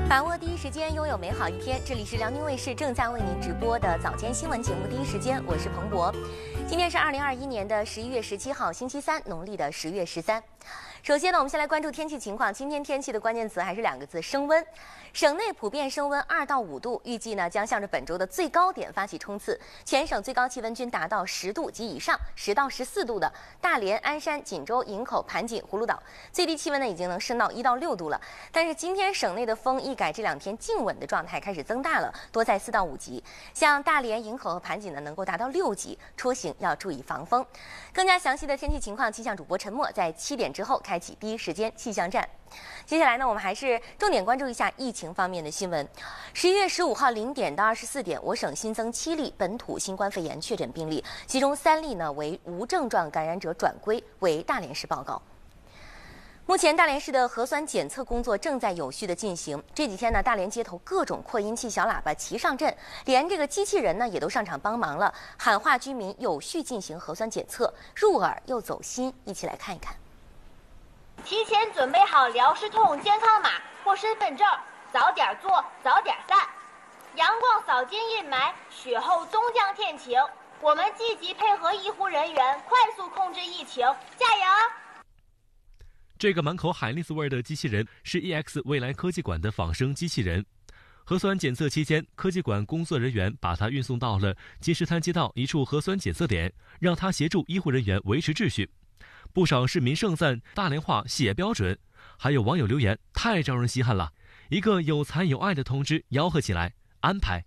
把握第一时间，拥有美好一天。这里是辽宁卫视正在为您直播的早间新闻节目《第一时间》，我是彭博。今天是2021年的11月17号，星期三，农历的10月13。首先呢，我们先来关注天气情况。今天天气的关键词还是2个字：升温。省内普遍升温2到5度，预计呢将向着本周的最高点发起冲刺。全省最高气温均达到10度及以上，10到14度的大连、鞍山、锦州、营口、盘锦、葫芦岛，最低气温呢已经能升到1到6度了。但是今天省内的风一改这2天静稳的状态开始增大了，多在4到5级。像大连、营口和盘锦呢能够达到6级，出行要注意防风。更加详细的天气情况，气象主播陈默在7点之后开启第一时间气象站。接下来呢，我们还是重点关注一下疫情方面的新闻。11月15号0点到24点，我省新增7例本土新冠肺炎确诊病例，其中3例呢为无症状感染者转归，为大连市报告。目前大连市的核酸检测工作正在有序的进行。这几天呢，大连街头各种扩音器、小喇叭齐上阵，连这个机器人呢也都上场帮忙了，喊话居民有序进行核酸检测，入耳又走心。一起来看一看。 提前准备好辽视通健康码或身份证，早点做，早点散。阳光扫尽阴霾，雪后终将天晴。我们积极配合医护人员，快速控制疫情，加油！ 这个满口海蛎子味的机器人是 EX 未来科技馆的仿生机器人。核酸检测期间，科技馆工作人员把它运送到了金石滩街道一处核酸检测点，让它协助医护人员维持秩序。不少市民盛赞大连话写标准，还有网友留言太招人稀罕了，一个有才有爱的同志吆喝起来，安排。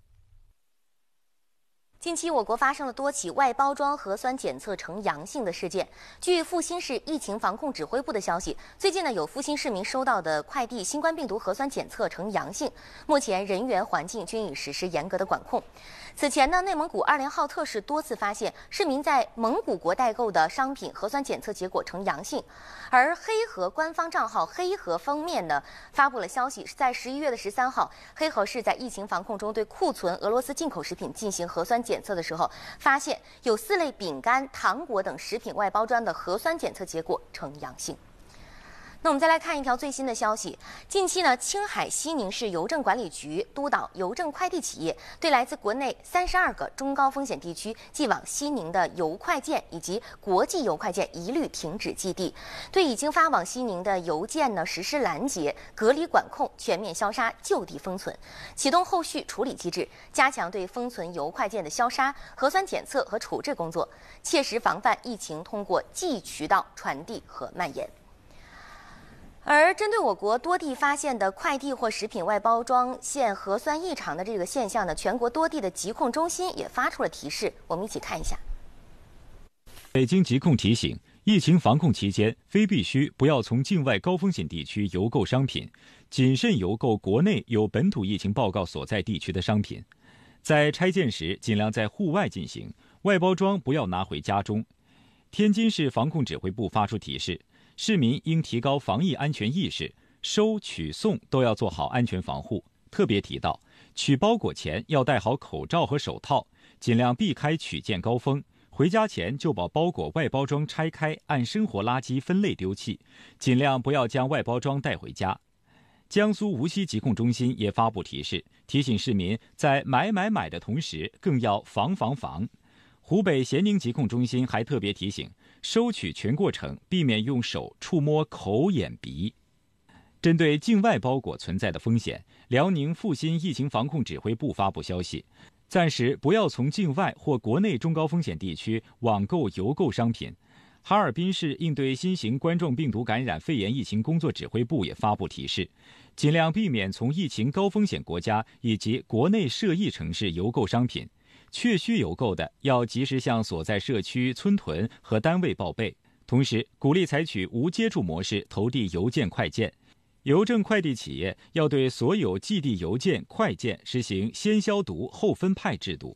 近期，我国发生了多起外包装核酸检测呈阳性的事件。据阜新市疫情防控指挥部的消息，最近呢有阜新市民收到的快递新冠病毒核酸检测呈阳性，目前人员环境均已实施严格的管控。此前呢，内蒙古2连浩特市多次发现市民在蒙古国代购的商品核酸检测结果呈阳性，而黑河官方账号黑河方面呢发布了消息，是在11月13号，黑河市在疫情防控中对库存俄罗斯进口食品进行核酸检测的时候，发现有4类饼干、糖果等食品外包装的核酸检测结果呈阳性。那我们再来看一条最新的消息。近期呢，青海西宁市邮政管理局督导邮政快递企业对来自国内32个中高风险地区寄往西宁的邮快件以及国际邮快件一律停止寄递，对已经发往西宁的邮件呢实施拦截、隔离管控、全面消杀、就地封存，启动后续处理机制，加强对封存邮快件的消杀、核酸检测和处置工作，切实防范疫情通过寄渠道传递和蔓延。而针对我国多地发现的快递或食品外包装现核酸异常的这个现象呢，全国多地的疾控中心也发出了提示，我们一起看一下。 北京疾控提醒，疫情防控期间，非必须不要从境外高风险地区邮购商品，谨慎邮购国内有本土疫情报告所在地区的商品。在拆件时，尽量在户外进行，外包装不要拿回家中。天津市防控指挥部发出提示，市民应提高防疫安全意识，收取送都要做好安全防护。特别提到，取包裹前要戴好口罩和手套，尽量避开取件高峰。回家前就把包裹外包装拆开，按生活垃圾分类丢弃，尽量不要将外包装带回家。江苏无锡疾控中心也发布提示，提醒市民在买的同时，更要防。湖北咸宁疾控中心还特别提醒，收取全过程避免用手触摸口、眼、鼻。针对境外包裹存在的风险，辽宁阜新疫情防控指挥部发布消息，暂时不要从境外或国内中高风险地区网购邮购商品。哈尔滨市应对新型冠状病毒感染肺炎疫情工作指挥部也发布提示，尽量避免从疫情高风险国家以及国内涉疫城市邮购商品。确需邮购的，要及时向所在社区村屯和单位报备，同时鼓励采取无接触模式投递邮件快件。邮政快递企业要对所有寄递邮件快件实行先消毒后分派制度。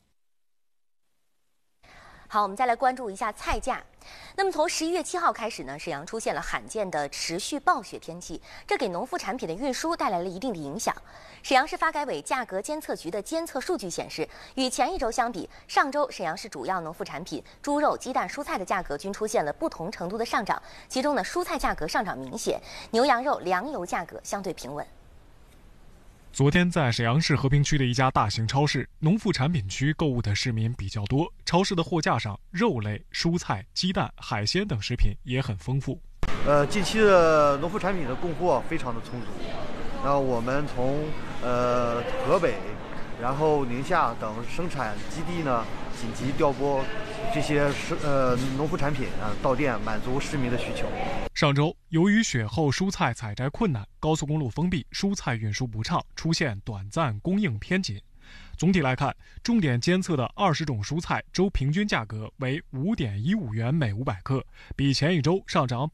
好，我们再来关注一下菜价。那么从11月7号开始呢，沈阳出现了罕见的持续暴雪天气，这给农副产品的运输带来了一定的影响。沈阳市发改委价格监测局的监测数据显示，与前一周相比，上周沈阳市主要农副产品猪肉、鸡蛋、蔬菜的价格均出现了不同程度的上涨，其中呢，蔬菜价格上涨明显，牛羊肉、粮油价格相对平稳。 昨天在沈阳市和平区的一家大型超市农副产品区购物的市民比较多，超市的货架上肉类、蔬菜、鸡蛋、海鲜等食品也很丰富。 近期的农副产品的供货非常的充足。然后我们从河北，然后宁夏等生产基地呢紧急调拨这些农副产品到店，满足市民的需求。 上周，由于雪后蔬菜采摘困难，高速公路封闭，蔬菜运输不畅，出现短暂供应偏紧。总体来看，重点监测的20种蔬菜周平均价格为5.15元每500克，比前一周上涨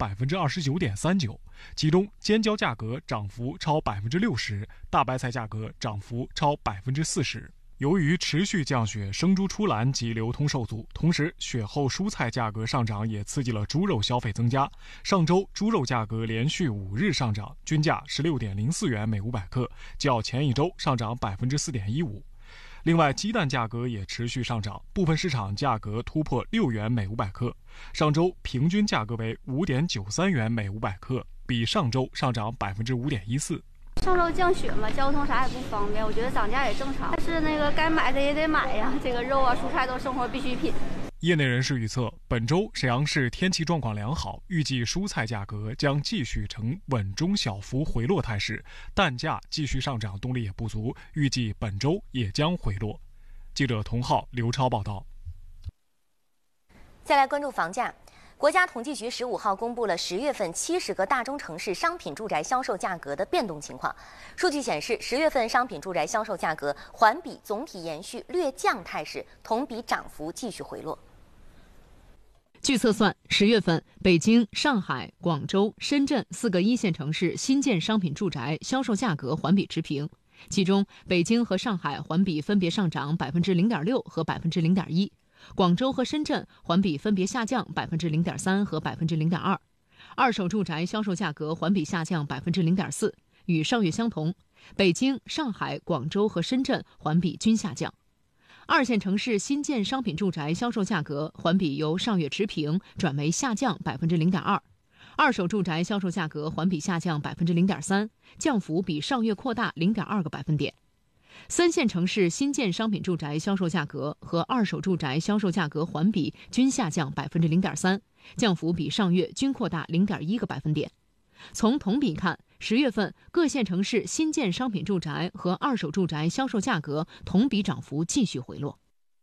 29.39%。其中，尖椒价格涨幅超60%，大白菜价格涨幅超40%。由于持续降雪，生猪出栏及流通受阻，同时雪后蔬菜价格上涨也刺激了猪肉消费增加。上周猪肉价格连续5日上涨，均价16.04元每500克，较前一周上涨4.15%。另外，鸡蛋价格也持续上涨，部分市场价格突破6元每500克，上周平均价格为5.93元每500克，比上周上涨5.14%。 上周降雪嘛，交通啥也不方便，我觉得涨价也正常。但是该买的也得买呀，这个肉啊、蔬菜都生活必需品。 业内人士预测，本周沈阳市天气状况良好，预计蔬菜价格将继续呈稳中小幅回落态势，蛋价继续上涨动力也不足，预计本周也将回落。记者童浩、刘超报道。 再来关注房价。国家统计局15号公布了10月份70个大中城市商品住宅销售价格的变动情况。数据显示，10月份商品住宅销售价格环比总体延续略降态势，同比涨幅继续回落。 据测算，10月份北京、上海、广州、深圳4个1线城市新建商品住宅销售价格环比持平，其中北京和上海环比分别上涨0.6%和0.1%。广州和深圳环比分别下降0.3%和0.2%，二手住宅销售价格环比下降0.4%，与上月相同。北京、上海、广州和深圳环比均下降。二线城市新建商品住宅销售价格环比由上月持平转为下降0.2%，二手住宅销售价格环比下降0.3%，降幅比上月扩大0.2个百分点。三线城市新建商品住宅销售价格和二手住宅销售价格环比均下降0.3%，降幅比上月均扩大0.1个百分点。从同比看，10月份各线城市新建商品住宅和二手住宅销售价格同比涨幅继续回落。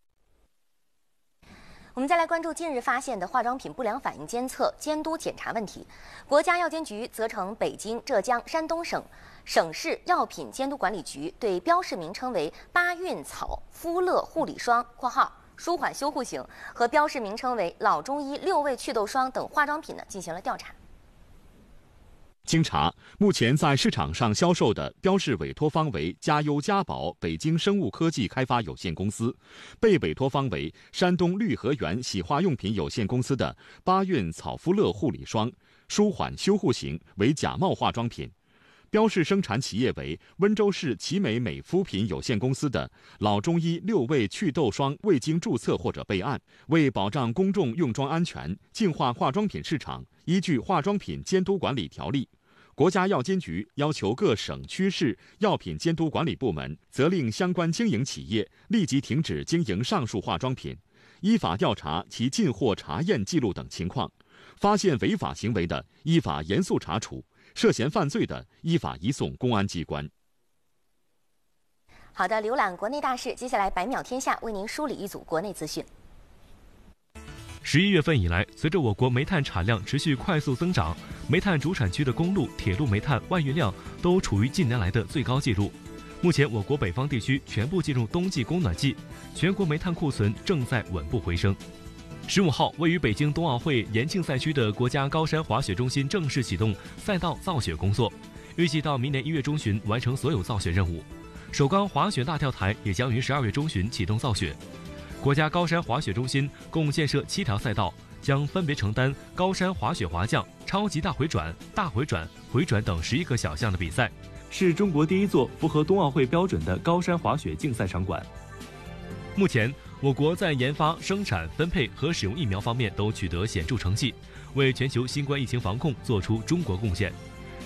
我们再来关注近日发现的化妆品不良反应监测、监督检查问题。国家药监局责成北京、浙江、山东省市药品监督管理局对标示名称为巴韵草肤乐护理霜（括号舒缓修护型）和标示名称为老中医6味祛痘霜等化妆品进行了调查。 经查，目前在市场上销售的标示委托方为嘉优嘉宝北京生物科技开发有限公司，被委托方为山东绿和源洗化用品有限公司的巴韵草肤乐护理霜舒缓修护型为假冒化妆品。标示生产企业为温州市奇美美肤品有限公司的老中医6味祛痘霜未经注册或者备案。为保障公众用妆安全，净化化妆品市场，依据《化妆品监督管理条例》，国家药监局要求各省区市药品监督管理部门责令相关经营企业立即停止经营上述化妆品，依法调查其进货查验记录等情况，发现违法行为的，依法严肃查处；涉嫌犯罪的，依法移送公安机关。 好的，浏览国内大事，接下来100秒天下为您梳理一组国内资讯。 11月份以来，随着我国煤炭产量持续快速增长，煤炭主产区的公路、铁路煤炭外运量都处于近年来的最高纪录。目前，我国北方地区全部进入冬季供暖季，全国煤炭库存正在稳步回升。15号，位于北京冬奥会延庆赛区的国家高山滑雪中心正式启动赛道造雪工作，预计到明年1月中旬完成所有造雪任务。首钢滑雪大跳台也将于12月中旬启动造雪。国家高山滑雪中心共建设7条赛道，将分别承担高山滑雪滑降、超级大回转、大回转、回转等11个小项的比赛，是中国第一座符合冬奥会标准的高山滑雪竞赛场馆。目前，我国在研发、生产、分配和使用疫苗方面都取得显著成绩，为全球新冠疫情防控做出中国贡献。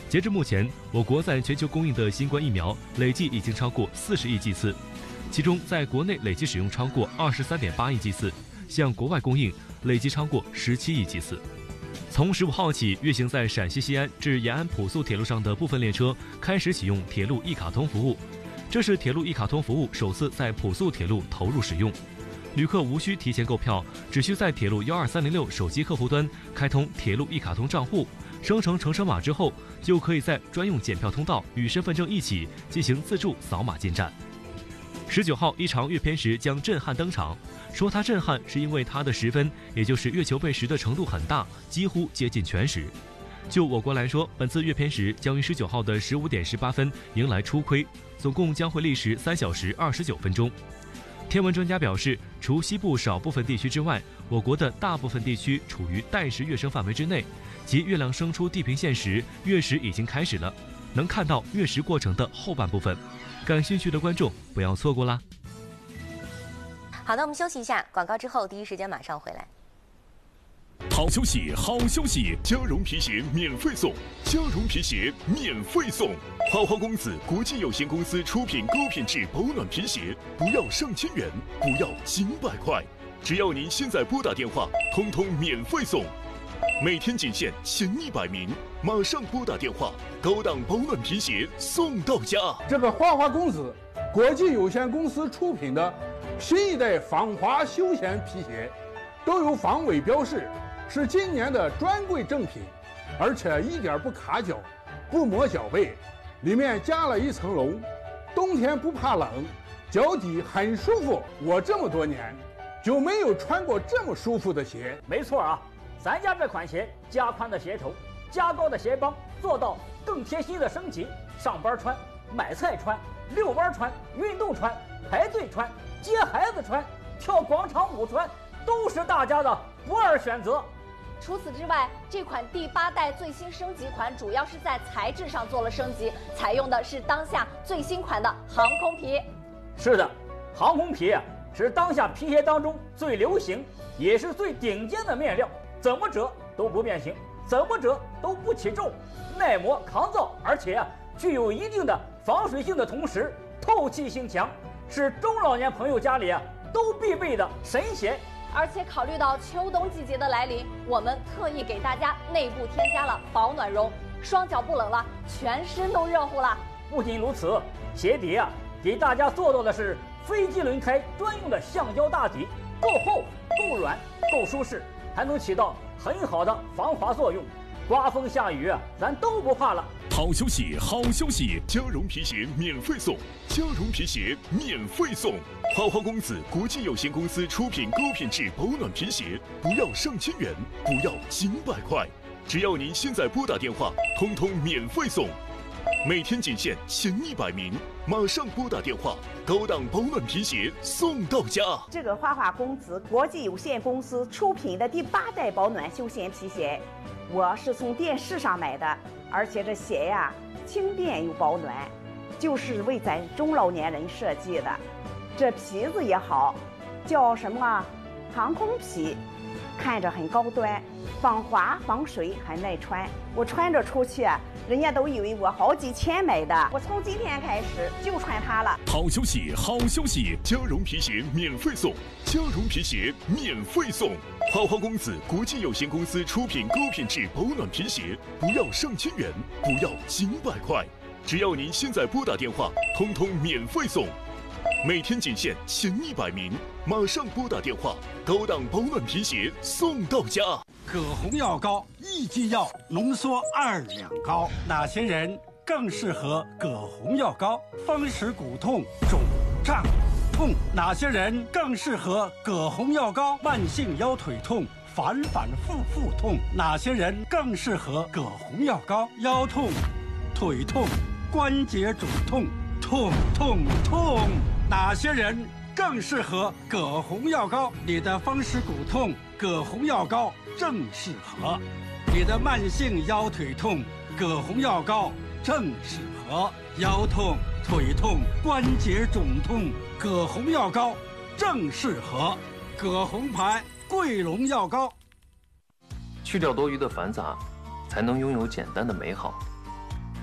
截至目前，我国在全球供应的新冠疫苗累计已经超过40亿剂次，其中在国内累计使用超过23.8亿剂次，向国外供应累计超过17亿剂次。从15号起，运行在陕西西安至延安普速铁路上的部分列车开始启用铁路一卡通服务，这是铁路一卡通服务首次在普速铁路投入使用。旅客无需提前购票，只需在铁路12306手机客户端开通铁路一卡通账户，生成乘车码之后，就可以在专用检票通道与身份证一起进行自助扫码进站。19号，一场阅片时将震撼登场，说它震撼是因为它的10分，也就是月球背时的程度很大，几乎接近全时。就我国来说，本次阅片时将于19号的15点18分迎来初窥，总共将会历时3小时29分钟。天文专家表示，除西部少部分地区之外，我国的大部分地区处于带时跃升范围之内，即月亮升出地平线时，月食已经开始了，能看到月食过程的后半部分。感兴趣的观众不要错过啦！ 好的，我们休息一下，广告之后第一时间马上回来。 好消息，好消息！嘉绒皮鞋免费送，嘉绒皮鞋免费送。花花公子国际有限公司出品高品质保暖皮鞋，不要上千元，不要几百块，只要您现在拨打电话，通通免费送。每天仅限前100名，马上拨打电话，高档保暖皮鞋送到家。 这个花花公子国际有限公司出品的新一代防滑休闲皮鞋，都有防伪标识，是今年的专柜正品，而且一点不卡脚，不磨脚背，里面加了一层绒，冬天不怕冷，脚底很舒服。我这么多年就没有穿过这么舒服的鞋。 没错啊，咱家这款鞋加宽的鞋头，加高的鞋帮，做到更贴心的升级。上班穿，买菜穿，遛弯穿，运动穿，排队穿，接孩子穿，跳广场舞穿，都是大家的不二选择。 除此之外，这款第8代最新升级款主要是在材质上做了升级，采用的是当下最新款的航空皮。 是的，航空皮是当下皮鞋当中最流行也是最顶尖的面料，怎么折都不变形，怎么折都不起皱，耐磨抗造，而且具有一定的防水性的同时透气性强，是中老年朋友家里都必备的神鞋。 而且考虑到秋冬季节的来临，我们特意给大家内部添加了保暖绒，双脚不冷了，全身都热乎了。 不仅如此，鞋底给大家做到的是飞机轮胎专用的橡胶大底，够厚、够软、够舒适，还能起到很好的防滑作用。刮风下雨咱都不怕了。 好消息，好消息！嘉绒皮鞋免费送，嘉绒皮鞋免费送。花花公子国际有限公司出品高品质保暖皮鞋，不要上千元，不要几百块，只要您现在拨打电话，通通免费送。每天仅限前100名，马上拨打电话，高档保暖皮鞋送到家。 这个花花公子国际有限公司出品的第8代保暖休闲皮鞋，我是从电视上买的，而且这鞋轻便又保暖，就是为咱中老年人设计的。这皮子也好，叫什么航空皮，看着很高端，防滑防水还耐穿。我穿着出去人家都以为我好几千买的。我从今天开始就穿它了。 好消息，好消息！嘉绒皮鞋免费送，嘉绒皮鞋免费送。花花公子国际有限公司出品高品质保暖皮鞋，不要上千元，不要几百块，只要您现在拨打电话，通通免费送。每天仅限前100名，马上拨打电话，高档保暖皮鞋送到家。 葛洪药膏益气药浓缩2两膏，哪些人更适合葛洪药膏？风湿骨痛、肿胀痛，哪些人更适合葛洪药膏？慢性腰腿痛、反反复复痛，哪些人更适合葛洪药膏？腰痛、腿痛、关节肿痛，痛痛痛，哪些人更适合葛洪药膏？你的风湿骨痛，葛洪药膏正适合；你的慢性腰腿痛，葛洪药膏正适合；腰痛、腿痛、关节肿痛，葛洪药膏正适合。葛洪牌桂龙药膏。 去掉多余的繁杂，才能拥有简单的美好。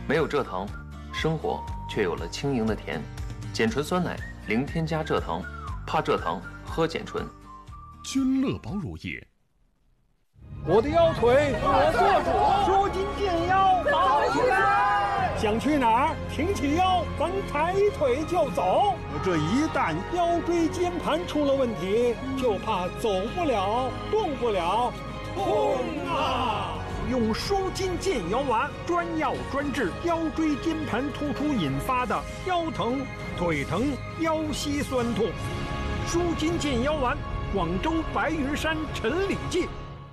没有蔗糖，生活却有了轻盈的甜。碱醇酸奶零添加蔗糖，怕蔗糖喝碱醇。 君乐宝乳业。 我的腰腿我做主，舒筋健腰好起来。想去哪儿，挺起腰，咱抬腿就走。这一旦腰椎间盘出了问题，就怕走不了，动不了，痛啊！用舒筋健腰丸，专药专治腰椎间盘突出引发的腰疼、腿疼、腰膝酸痛。舒筋健腰丸，广州白云山陈李记。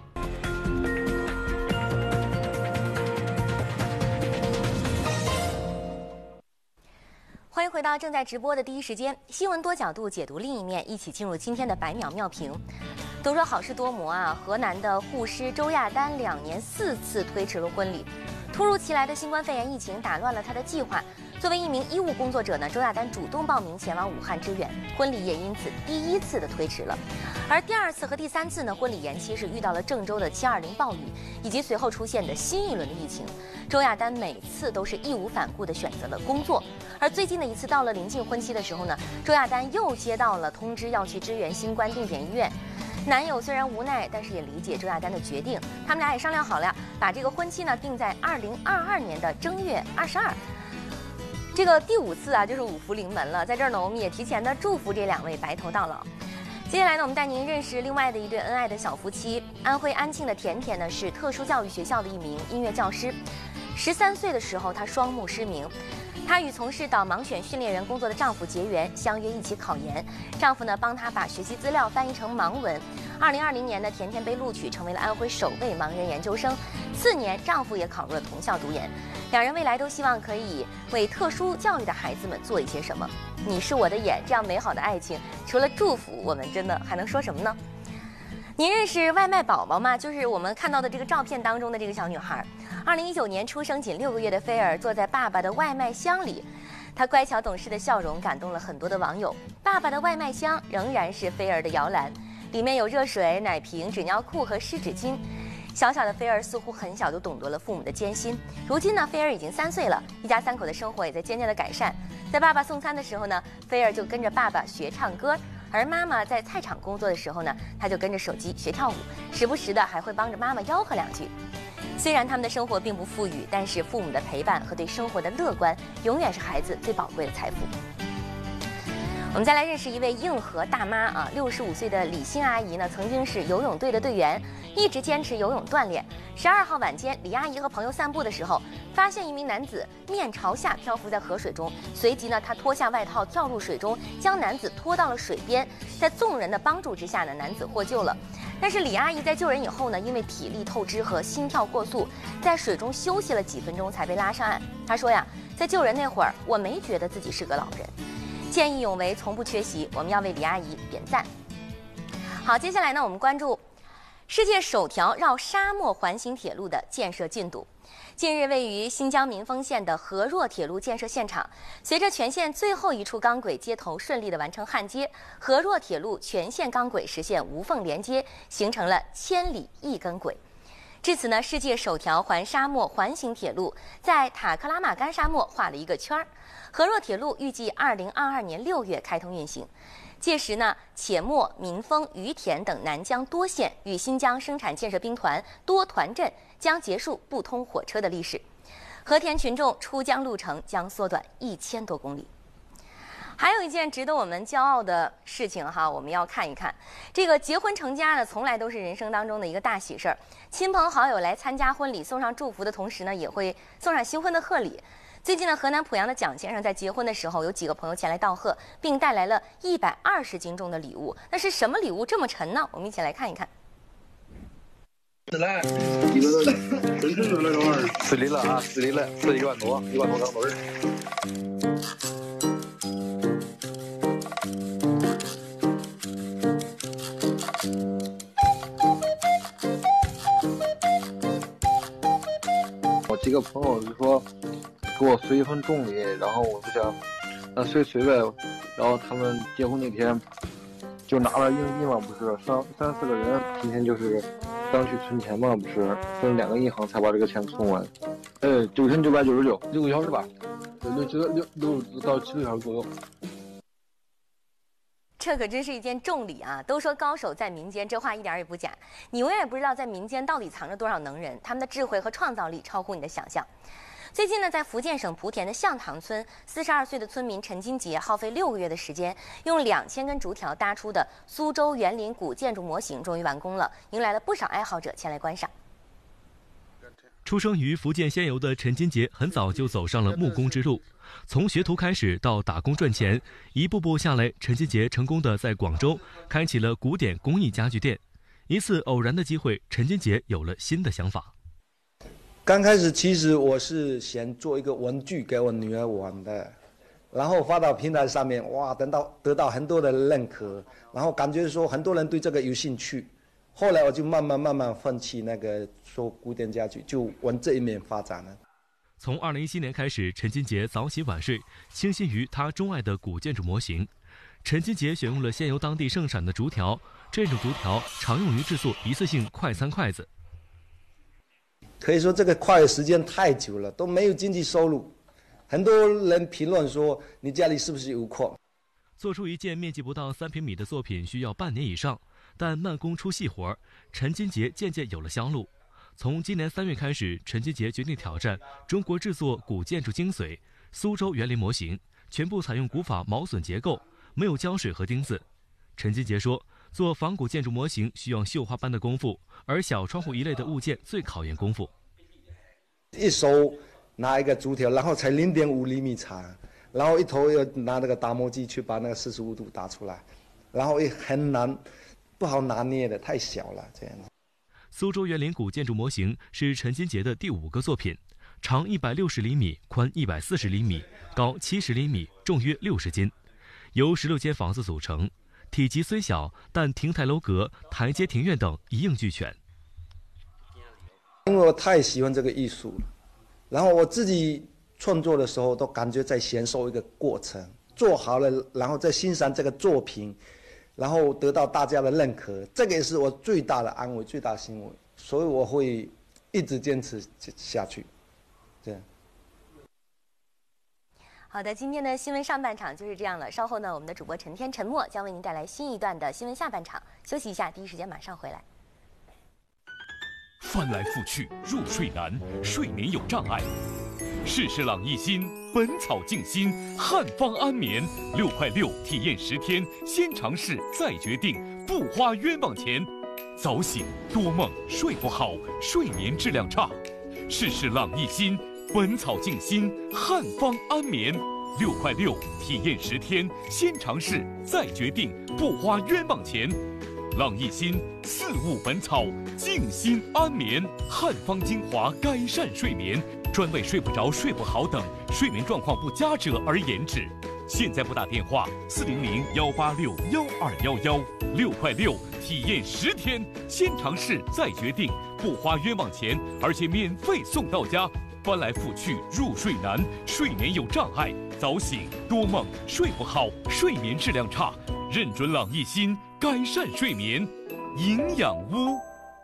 欢迎回到正在直播的第一时间，新闻多角度解读另一面，一起进入今天的百秒妙评。都说好事多磨啊，河南的护师周亚丹2年4次推迟了婚礼，突如其来的新冠肺炎疫情打乱了他的计划。作为一名医务工作者呢，周亚丹主动报名前往武汉支援，婚礼也因此第1次的推迟了。而第2次和第3次呢，婚礼延期是遇到了郑州的720暴雨以及随后出现的新一轮的疫情。周亚丹每次都是义无反顾地选择了工作，而最近的一次到了临近婚期的时候呢，周亚丹又接到了通知要去支援新冠定点医院。男友虽然无奈，但是也理解周亚丹的决定，他们俩也商量好了，把这个婚期呢定在2022年的正月22。这个第5次啊，就是五福临门了。在这儿呢，我们也提前的祝福这2位白头到老。接下来呢，我们带您认识另外的一对恩爱的小夫妻。安徽安庆的甜甜呢，是特殊教育学校的一名音乐教师。13岁的时候，她双目失明。她与从事导盲犬训练员工作的丈夫结缘，相约一起考研。丈夫呢，帮她把学习资料翻译成盲文。2020年呢，甜甜被录取成为了安徽首位盲人研究生。次年，丈夫也考入了同校读研。2人未来都希望可以为特殊教育的孩子们做一些什么。你是我的眼，这样美好的爱情，除了祝福，我们真的还能说什么呢？您认识外卖宝宝吗？就是我们看到的这个照片当中的这个小女孩。2019年出生仅6个月的菲儿坐在爸爸的外卖箱里，她乖巧懂事的笑容感动了很多的网友。爸爸的外卖箱仍然是菲儿的摇篮，里面有热水、奶瓶、纸尿裤和湿纸巾。小小的菲儿似乎很小就懂得了父母的艰辛。如今呢，菲儿已经3岁了，一家3口的生活也在渐渐的改善。在爸爸送餐的时候呢，菲儿就跟着爸爸学唱歌，而妈妈在菜场工作的时候呢，她就跟着手机学跳舞，时不时的还会帮着妈妈吆喝2句。虽然他们的生活并不富裕，但是父母的陪伴和对生活的乐观，永远是孩子最宝贵的财富。我们再来认识一位硬核大妈啊，65岁的李欣阿姨呢，曾经是游泳队的队员，一直坚持游泳锻炼。12号晚间，李阿姨和朋友散步的时候，发现一名男子面朝下漂浮在河水中，随即呢，她脱下外套跳入水中，将男子拖到了水边。在众人的帮助之下呢，男子获救了。但是李阿姨在救人以后呢，因为体力透支和心跳过速，在水中休息了几分钟才被拉上岸。她说呀，在救人那会儿，我没觉得自己是个老人。见义勇为从不缺席，我们要为李阿姨点赞。好，接下来呢，我们关注世界首条绕沙漠环形铁路的建设进度。近日，位于新疆民丰县的河若铁路建设现场，随着全线最后一处钢轨接头顺利的完成焊接，河若铁路全线钢轨实现无缝连接，形成了千里一根轨。至此呢，世界首条环沙漠环形铁路在塔克拉玛干沙漠画了一个圈儿。河若铁路预计2022年6月开通运行，届时呢，且末、民丰、于田等南疆多县与新疆生产建设兵团多团镇将结束不通火车的历史，和田群众出疆路程将缩短1000多公里。还有一件值得我们骄傲的事情哈，我们要看一看。这个结婚成家呢，从来都是人生当中的一个大喜事儿。亲朋好友来参加婚礼，送上祝福的同时呢，也会送上新婚的贺礼。最近呢，河南濮阳的蒋先生在结婚的时候，有几个朋友前来道贺，并带来了120斤重的礼物。那是什么礼物这么沉呢？我们一起来看一看。 来，1个多，真是了这玩意儿。吃力了啊，吃力了，吃1万多，1万多钢墩儿。我几个朋友就说给我随一份重礼，然后我就想那随呗。然后他们结婚那天就拿了硬币嘛，不是3、4个人，今天就是刚去存钱嘛，不是分2个银行才把这个钱存完。 9999，6个小时吧，6到7个小时左右。 这可真是一件重礼啊！都说高手在民间，这话一点也不假。你永远不知道在民间到底藏着多少能人，他们的智慧和创造力超乎你的想象。最近呢，在福建省莆田的象塘村，42岁的村民陈金杰耗费6个月的时间，用2000根竹条搭出的苏州园林古建筑模型终于完工了，迎来了不少爱好者前来观赏。 出生于福建仙游的陈金杰很早就走上了木工之路，从学徒开始到打工赚钱，一步步下来，陈金杰成功的在广州开启了古典工艺家具店。一次偶然的机会，陈金杰有了新的想法。 刚开始其实我是想做一个文具给我女儿玩的，然后发到平台上面，哇，得到很多的认可，然后感觉说很多人对这个有兴趣。后来我就慢慢放弃那个做古典家具，就往这一面发展了。 从2017年开始，陈金杰早起晚睡，倾心于他钟爱的古建筑模型。陈金杰选用了仙游当地盛产的竹条，这种竹条常用于制作一次性快餐筷子。 可以说这个快的时间太久了，都没有经济收入。很多人评论说你家里是不是有矿？ 做出一件面积不到3平米的作品需要半年以上。但慢工出细活，陈金杰渐渐有了销路。从今年3月开始，陈金杰决定挑战中国制作古建筑精髓——苏州园林模型，全部采用古法毛榫结构，没有胶水和钉子。陈金杰说，做仿古建筑模型需要绣花般的功夫，而小窗户一类的物件最考验功夫。 一手拿一个竹条，然后才0.5厘米长，然后一头又拿那个打磨机去把那个45度打出来，然后也很难。不好拿捏的，太小了，这样子。 苏州园林古建筑模型是陈金杰的第5个作品，长160厘米，宽140厘米，高70厘米，重约60斤，由16间房子组成，体积虽小，但亭台楼阁、台阶庭院等一应俱全。 因为我太喜欢这个艺术了，然后我自己创作的时候都感觉在享受一个过程，做好了，然后再欣赏这个作品。然后得到大家的认可，这个也是我最大的安慰、最大的欣慰，所以我会一直坚持下去。这样。 好的，今天的新闻上半场就是这样了。稍后呢，我们的主播陈天、陈默将为您带来新一段的新闻下半场。休息一下，第一时间马上回来。 翻来覆去，入睡难，睡眠有障碍。试试朗逸新本草静心汉方安眠，6块6体验10天，先尝试再决定，不花冤枉钱。早醒多梦，睡不好，睡眠质量差。试试朗逸新本草静心汉方安眠，6块6体验10天，先尝试再决定，不花冤枉钱。朗逸新4物本草静心安眠汉方精华，改善睡眠，专为睡不着、睡不好等睡眠状况不佳者而研制。现在拨打电话400-186-1211，6块6体验10天，先尝试再决定，不花冤枉钱，而且免费送到家。翻来覆去，入睡难，睡眠有障碍，早醒多梦，睡不好，睡眠质量差，认准朗逸新，改善睡眠。营养屋。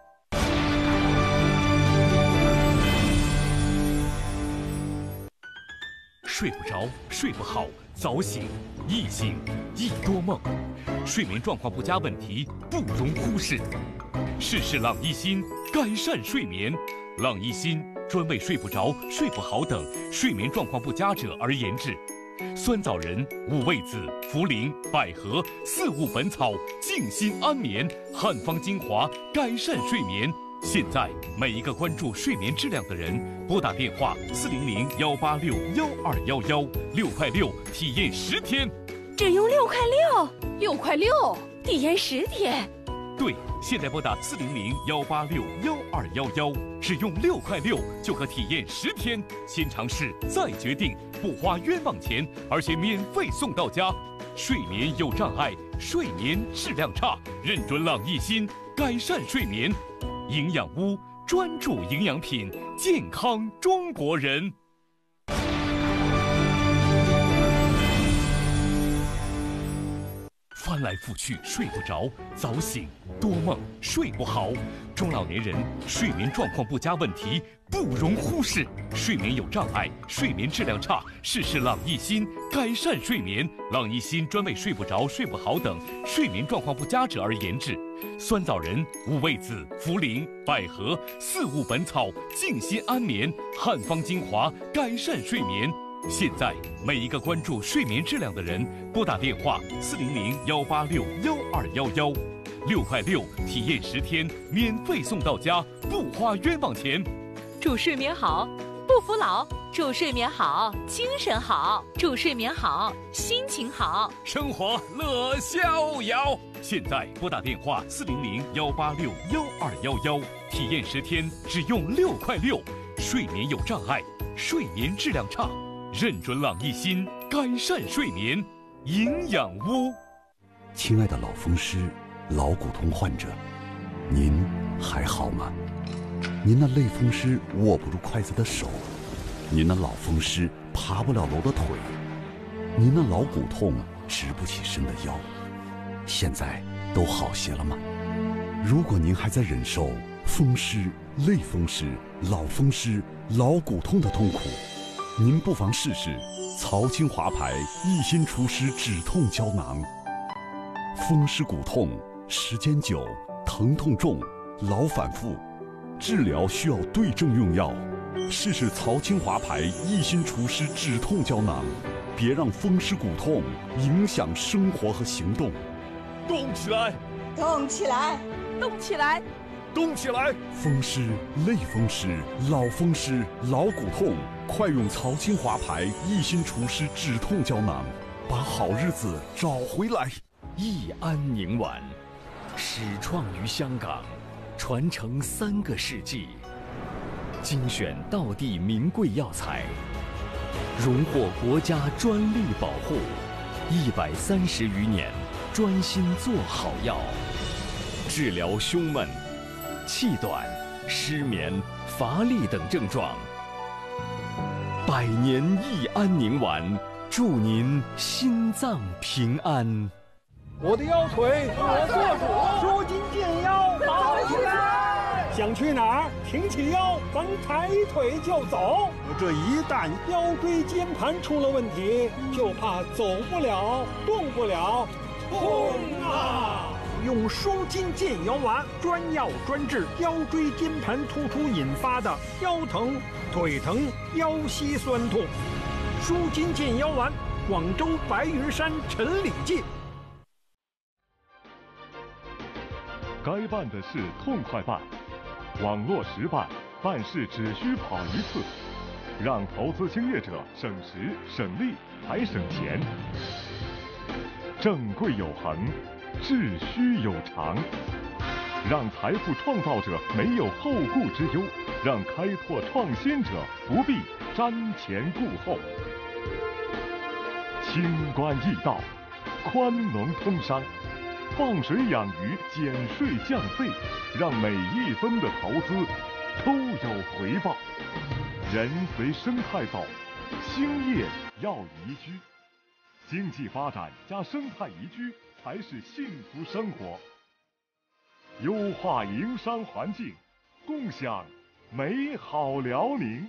睡不着，睡不好，早醒，易醒，易多梦，睡眠状况不佳问题不容忽视。试试朗逸新，改善睡眠。朗逸新专为睡不着、睡不好等睡眠状况不佳者而研制。酸枣仁、五味子、茯苓、百合4物本草，静心安眠汉方精华，改善睡眠。现在每一个关注睡眠质量的人，拨打电话400-186-1211，6块6体验10天， 只用6块6，6块6体验10天。 对，现在拨打400-186-1211，只用6块6就可体验10天，先尝试再决定，不花冤枉钱，而且免费送到家。睡眠有障碍，睡眠质量差，认准朗逸新，改善睡眠。营养屋专注营养品，健康中国人。 翻来覆去睡不着，早醒多梦，睡不好。中老年人睡眠状况不佳问题不容忽视，睡眠有障碍，睡眠质量差，试试朗逸新改善睡眠。朗逸新专为睡不着、睡不好等睡眠状况不佳者而研制，酸枣仁、五味子、茯苓、百合、四物本草，静心安眠，汉方精华改善睡眠。现在每一个关注睡眠质量的人，拨打电话400-186-1211，6块6体验10天，免费送到家，不花冤枉钱。 祝睡眠好，不服老；祝睡眠好，精神好；祝睡眠好，心情好， 生活乐逍遥。现在拨打电话400-186-1211，体验10天，只用6块6。睡眠有障碍，睡眠质量差，认准朗逸新改善睡眠营养屋。 亲爱的老风湿、老骨痛患者，您还好吗？您那类风湿握不住筷子的手，您那老风湿爬不了楼的腿，您那老骨痛直不起身的腰，现在都好些了吗？如果您还在忍受风湿、类风湿、老风湿、老骨痛的痛苦，您不妨试试曹清华牌益心除湿止痛胶囊。风湿骨痛时间久，疼痛重，老反复，治疗需要对症用药，试试曹清华牌益心除湿止痛胶囊，别让风湿骨痛影响生活和行动。 动起来， 动起来， 动起来， 动起来！ 风湿、类风湿、老风湿、老骨痛，快用曹清华牌益心除湿止痛胶囊，把好日子找回来。 益安宁丸，始创于香港，传承3个世纪，精选道地名贵药材，荣获国家专利保护，130余年，专心做好药，治疗胸闷、气短、失眠、乏力等症状。100年益安宁丸，祝您心脏平安。 我的腰腿我做主，舒筋健腰，好起来！想去哪儿？挺起腰，咱抬腿就走。这一旦腰椎间盘出了问题，就怕走不了，动不了，痛啊！用舒筋健腰丸，专药专治腰椎间盘突出引发的腰疼、腿疼、腰膝酸痛。舒筋健腰丸，广州白云山陈李记。 该办的事痛快办，网络实办，办事只需跑1次，让投资兴业者省时省力还省钱。正贵有恒，秩序有常，让财富创造者没有后顾之忧，让开拓创新者不必瞻前顾后。清官易道，宽农通商，放水养鱼，减税降费，让每一分的投资都有回报。人随生态走，兴业要宜居，经济发展加生态宜居才是幸福生活。优化营商环境，共享美好辽宁。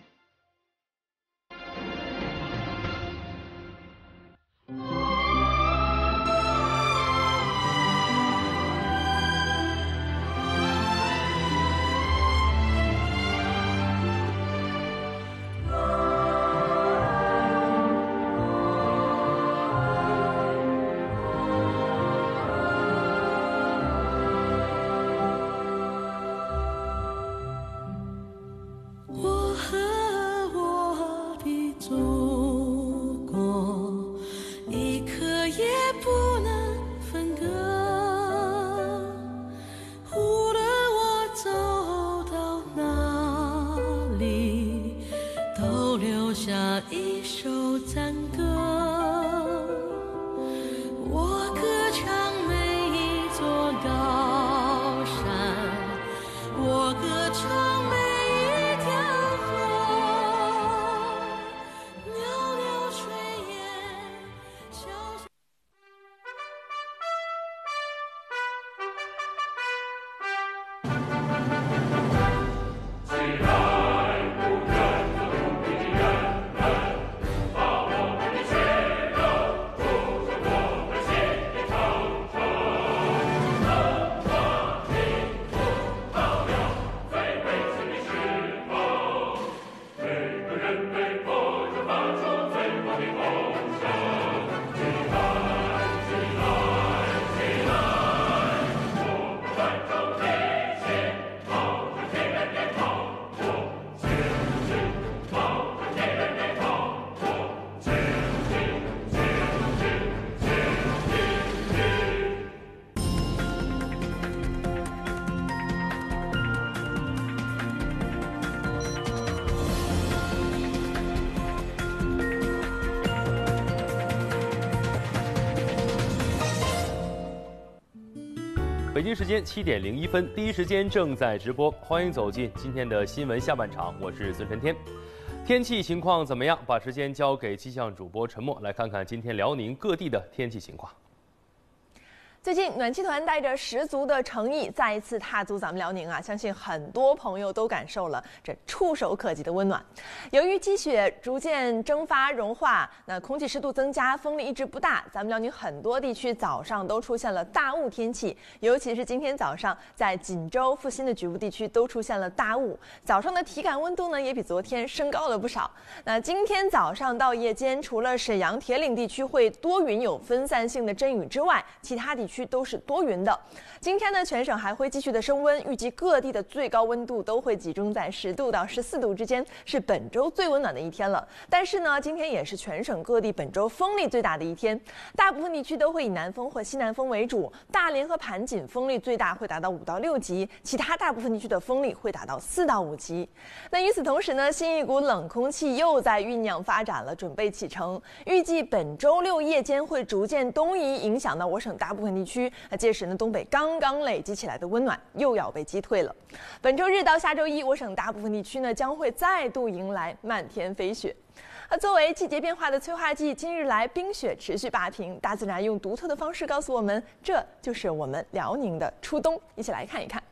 北京时间7点01分，第一时间正在直播，欢迎走进今天的新闻下半场，我是孙晨天。天气情况怎么样？把时间交给气象主播陈默，来看看今天辽宁各地的天气情况。 最近暖气团带着十足的诚意再一次踏足咱们辽宁啊，相信很多朋友都感受了这触手可及的温暖。由于积雪逐渐蒸发融化，那空气湿度增加，风力一直不大，咱们辽宁很多地区早上都出现了大雾天气，尤其是今天早上在锦州、阜新的局部地区都出现了大雾，早上的体感温度呢也比昨天升高了不少。那今天早上到夜间，除了沈阳、铁岭地区会多云有分散性的阵雨之外，其他地区都是多云的。今天呢，全省还会继续的升温，预计各地的最高温度都会集中在10度到14度之间，是本周最温暖的一天了。但是呢，今天也是全省各地本周风力最大的一天，大部分地区都会以南风或西南风为主，大连和盘锦风力最大会达到5到6级，其他大部分地区的风力会达到4到5级。那与此同时呢，新一股冷空气又在酝酿发展了，准备启程，预计本周六夜间会逐渐东移，影响到我省大部分地区。届时呢，东北刚刚累积起来的温暖又要被击退了。本周日到下周一，我省大部分地区呢将会再度迎来漫天飞雪。作为季节变化的催化剂，今日来冰雪持续霸屏，大自然用独特的方式告诉我们，这就是我们辽宁的初冬。一起来看一看。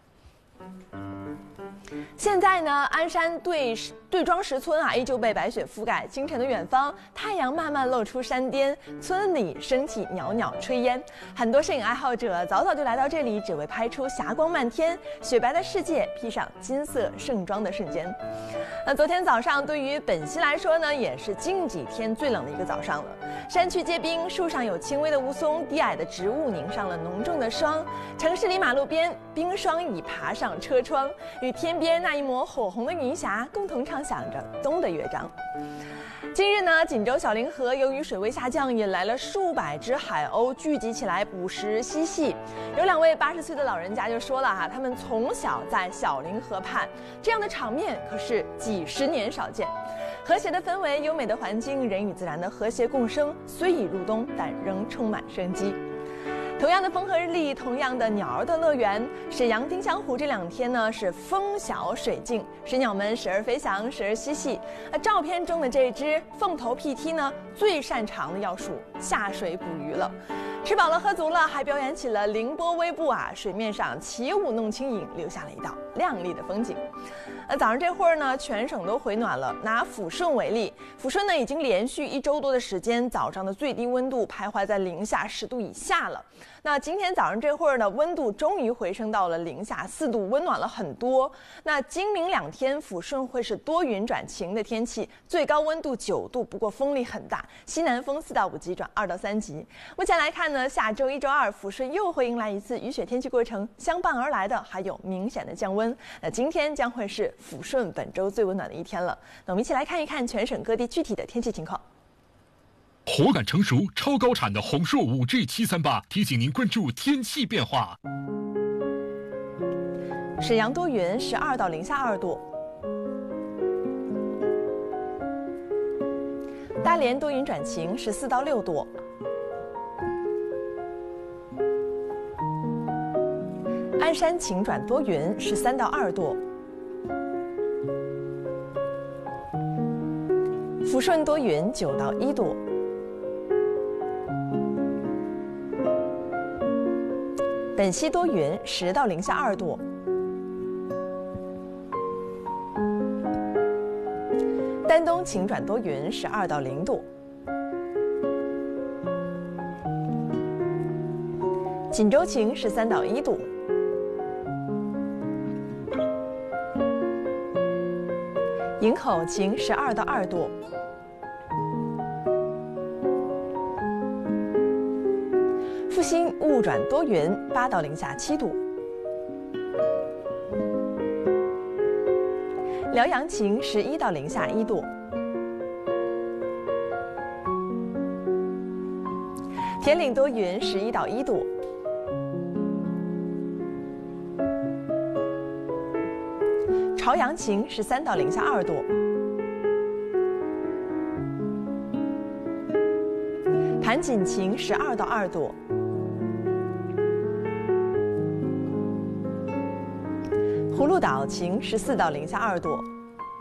现在呢，鞍山对庄石村啊依旧被白雪覆盖。清晨的远方，太阳慢慢露出山巅，村里升起袅袅炊烟。很多摄影爱好者早早就来到这里，只为拍出霞光漫天、雪白的世界披上金色盛装的瞬间。昨天早上对于本溪来说呢，也是近几天最冷的一个早上了。山区结冰，树上有轻微的雾凇，低矮的植物凝上了浓重的霜。城市里马路边，冰霜已爬上车窗，与天边那一抹火红的云霞共同唱响着冬的乐章。近日呢，锦州小凌河由于水位下降，引来了数百只海鸥聚集起来捕食嬉戏。有2位80岁的老人家就说了哈，他们从小在小凌河畔，这样的场面可是几10年少见。和谐的氛围，优美的环境，人与自然的和谐共生，虽已入冬，但仍充满生机。同样的风和日丽，同样的鸟儿的乐园，沈阳丁香湖这2天呢是风小水静，水鸟们时而飞翔，时而嬉戏。照片中的这只凤头屁踢呢，最擅长的要数下水捕鱼了。吃饱了喝足了，还表演起了凌波微步啊，水面上起舞弄轻影，留下了一道亮丽的风景。早上这会儿呢，全省都回暖了。拿抚顺为例，抚顺呢已经连续1周多的时间，早上的最低温度徘徊在零下10度以下了。那今天早上这会儿呢，温度终于回升到了零下4度，温暖了很多。那今明2天，抚顺会是多云转晴的天气，最高温度9度，不过风力很大，西南风4到5级转2到3级。目前来看呢，下周1、周2，抚顺又会迎来一次雨雪天气过程，相伴而来的还有明显的降温。那今天将会是抚顺本周最温暖的一天了。那我们一起来看一看全省各地具体的天气情况。 火感成熟、超高产的红硕5G738提醒您关注天气变化。 沈阳多云，12到零下2度。大连多云转晴，14到6度。鞍山晴转多云，13到2度。抚顺多云，9到1度。本溪多云，10到零下2度。丹东晴转多云，12到0度。锦州晴，13到1度。营口晴，12到2度。阜新雾转多云，8到零下7度。辽阳晴，11到零下1度。田岭多云，11到1度。朝阳晴，13到零下2度。盘锦晴，12到2度。 葫芦岛晴14到零下2度。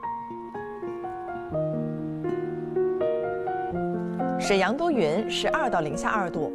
沈阳多云，12到零下2度。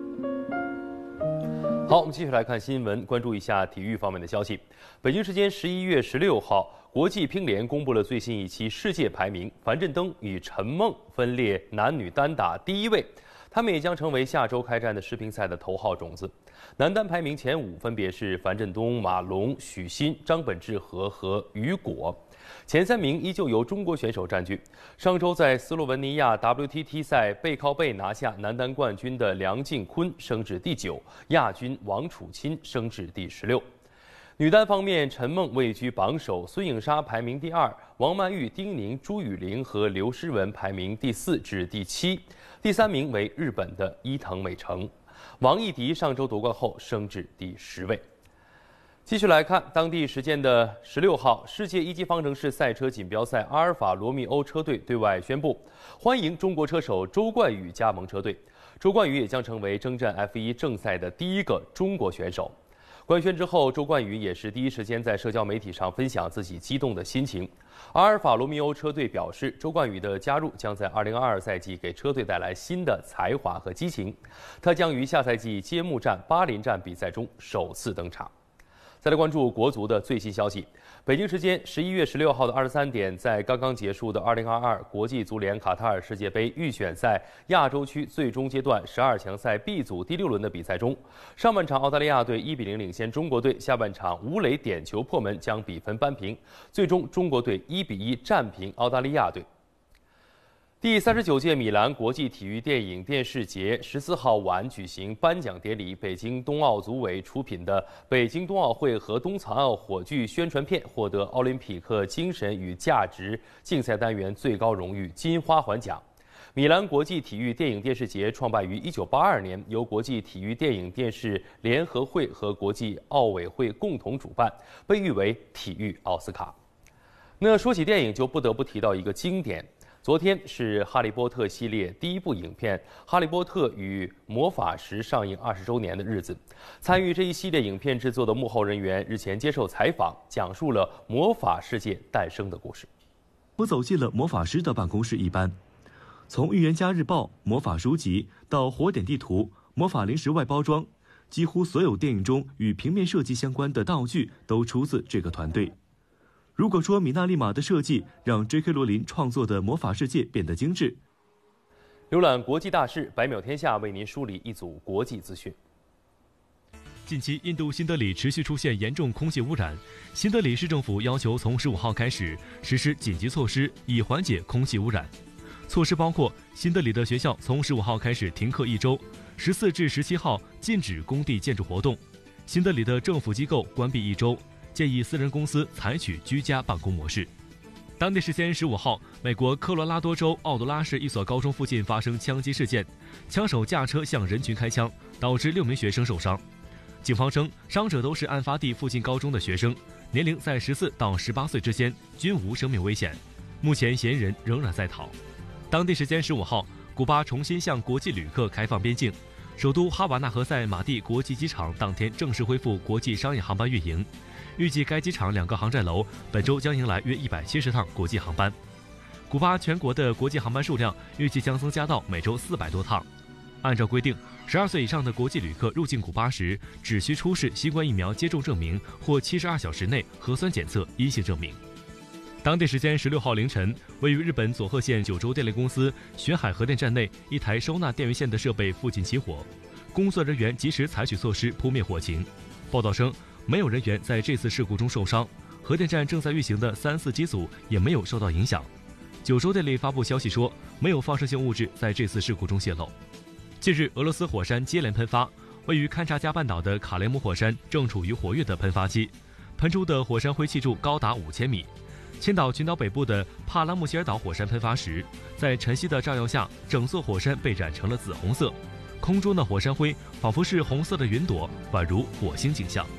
好，我们继续来看新闻，关注一下体育方面的消息。北京时间11月16号，国际乒联公布了最新一期世界排名，樊振东与陈梦分列男女单打第1位，他们也将成为下周开战的世乒赛的头号种子。男单排名前5分别是樊振东、马龙、许昕、张本智和和雨果。前3名依旧由中国选手占据。上周在斯洛文尼亚 WTT 赛背靠背拿下男单冠军的梁靖昆升至第9，亚军王楚钦升至第16。女单方面，陈梦位居榜首，孙颖莎排名第2，王曼玉、丁宁、朱雨玲和刘诗雯排名第4至第7，第3名为日本的伊藤美诚。王艺迪上周夺冠后升至第10位。继续来看，当地时间的16号，世界1级方程式赛车锦标赛阿尔法罗密欧车队对外宣布，欢迎中国车手周冠宇加盟车队。周冠宇也将成为征战 F1 正赛的第1个中国选手。官宣之后，周冠宇也是第一时间在社交媒体上分享自己激动的心情。阿尔法罗密欧车队表示，周冠宇的加入将在2022赛季给车队带来新的才华和激情，他将于下赛季揭幕战巴林站比赛中首次登场。再来关注国足的最新消息。北京时间11月16号的23点，在刚刚结束的2022国际足联卡塔尔世界杯预选赛亚洲区最终阶段12强赛 B 组第6轮的比赛中，上半场澳大利亚队1比0领先中国队，下半场吴磊点球破门将比分扳平，最终中国队1比1战平澳大利亚队。第39届米兰国际体育电影电视节14号晚举行颁奖典礼，北京冬奥组委出品的《北京冬奥会和冬残奥火炬》宣传片获得奥林匹克精神与价值竞赛单元最高荣誉金花环奖。米兰国际体育电影电视节创办于1982年，由国际体育电影电视联合会和国际奥委会共同主办，被誉为体育奥斯卡。那说起电影，就不得不提到一个经典。昨天是《哈利波特》系列第1部影片《哈利波特与魔法石》上映20周年的日子。参与这一系列影片制作的幕后人员日前接受采访，讲述了魔法世界诞生的故事。 我走进了魔法师的办公室一般，从《预言家日报》、魔法书籍到火点地图、魔法零食外包装，几乎所有电影中与平面设计相关的道具都出自这个团队。如果说米娜丽玛的设计让 J.K. 罗琳创作的魔法世界变得精致， 浏览国际大事，100秒天下为您梳理一组国际资讯。 近期，印度新德里持续出现严重空气污染，新德里市政府要求从15号开始实施紧急措施，以缓解空气污染。措施包括新德里的学校从15号开始停课1周，14至17号禁止工地建筑活动，新德里的政府机构关闭1周。建议私人公司采取居家办公模式。当地时间15号，美国科罗拉多州奥多拉市一所高中附近发生枪击事件，枪手驾车向人群开枪，导致6名学生受伤。警方称，伤者都是案发地附近高中的学生，年龄在14到18岁之间，均无生命危险。目前嫌疑人仍然在逃。当地时间15号，古巴重新向国际旅客开放边境。首都哈瓦那和塞马蒂国际机场当天正式恢复国际商业航班运营，预计该机场2个航站楼本周将迎来约170趟国际航班。古巴全国的国际航班数量预计将增加到每周400多趟。按照规定，12岁以上的国际旅客入境古巴时，只需出示新冠疫苗接种证明或72小时内核酸检测阴性证明。当地时间16号凌晨，位于日本佐贺县九州电力公司雪海核电站内一台收纳电源线的设备附近起火，工作人员及时采取措施扑灭火情。报道称，没有人员在这次事故中受伤，核电站正在运行的3、4机组也没有受到影响。九州电力发布消息说，没有放射性物质在这次事故中泄漏。近日，俄罗斯火山接连喷发，位于勘察加半岛的卡雷姆火山正处于活跃的喷发期，喷出的火山灰气柱高达5000米。千岛群岛北部的帕拉穆希尔岛火山喷发时，在晨曦的照耀下，整座火山被染成了紫红色，空中的火山灰仿佛是红色的云朵，宛如火星景象。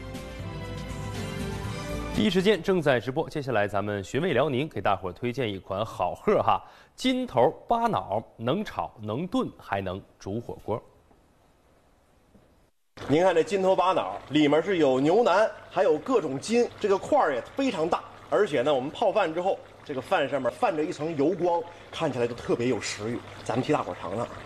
第一时间正在直播，接下来咱们寻味辽宁给大伙儿推荐一款好货哈，金头巴脑，能炒能炖还能煮火锅。 您看这筋头巴脑里面是有牛腩，还有各种筋，这个块儿也非常大，而且呢，我们泡饭之后，这个饭上面泛着一层油光，看起来就特别有食欲。咱们替大伙尝尝。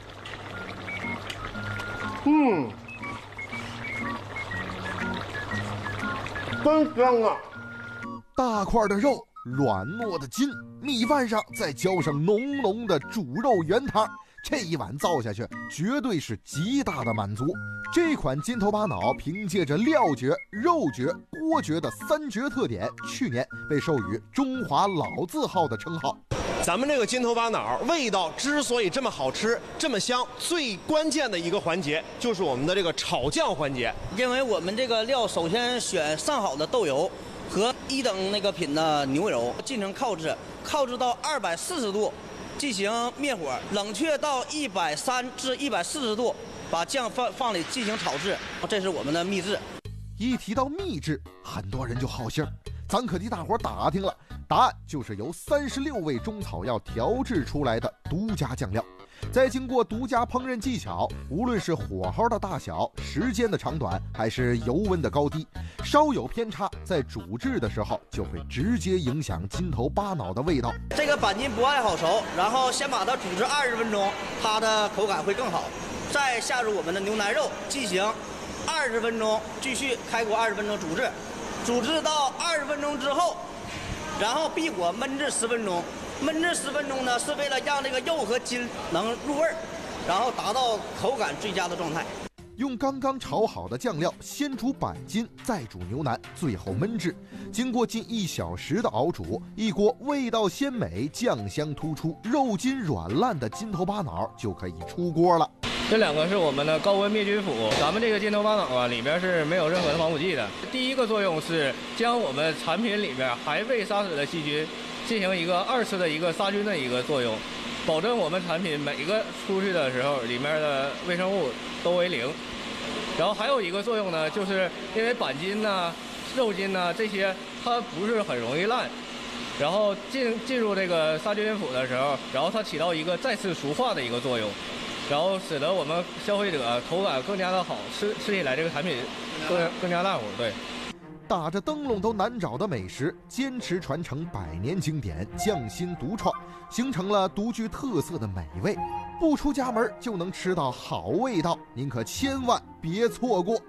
真香啊！ 大块的肉，软糯的筋，米饭上再浇上浓浓的猪肉原汤，这一碗造下去，绝对是极大的满足。这款筋头巴脑凭借着料绝、肉绝、锅绝的3绝特点，去年被授予中华老字号的称号。 咱们这个筋头巴脑味道之所以这么好吃、这么香，最关键的一个环节就是我们的这个炒酱环节。 因为我们这个料首先选上好的豆油和1等那个品的牛油进行烤制，烤制到240度，进行灭火，冷却到130至140度，把酱放里进行炒制，这是我们的秘制。 一提到秘制，很多人就好信儿，咱可替大伙打听了，答案就是由36味中草药调制出来的独家酱料。再经过独家烹饪技巧，无论是火候的大小、时间的长短，还是油温的高低，稍有偏差，在煮制的时候就会直接影响筋头巴脑的味道。 这个板筋不爱好熟，然后先把它煮制20分钟，它的口感会更好。再下入我们的牛腩肉，进行20分钟，继续开锅20分钟煮制，煮制到20分钟之后，然后闭火焖制10分钟。焖制10分钟呢，是为了让这个肉和筋能入味儿，然后达到口感最佳的状态。 用刚刚炒好的酱料先煮板筋，再煮牛腩，最后焖制。经过近1小时的熬煮，一锅味道鲜美、酱香突出、肉筋软烂的筋头巴脑就可以出锅了。 这2个是我们的高温灭菌釜，咱们这个筋头巴脑啊，里边是没有任何的防腐剂的。第一个作用是将我们产品里边还未杀死的细菌进行一个2次的一个杀菌的一个作用，保证我们产品每个出去的时候里面的微生物都为0。然后还有一个作用呢，就是因为板筋呐、肉筋呐这些它不是很容易烂，然后进入这个杀菌釜的时候，然后它起到一个再次熟化的一个作用，然后使得我们消费者口感更加的好，吃起来这个产品更加烂乎。对。 打着灯笼都难找的美食，坚持传承100年经典，匠心独创，形成了独具特色的美味。不出家门就能吃到好味道，您可千万别错过。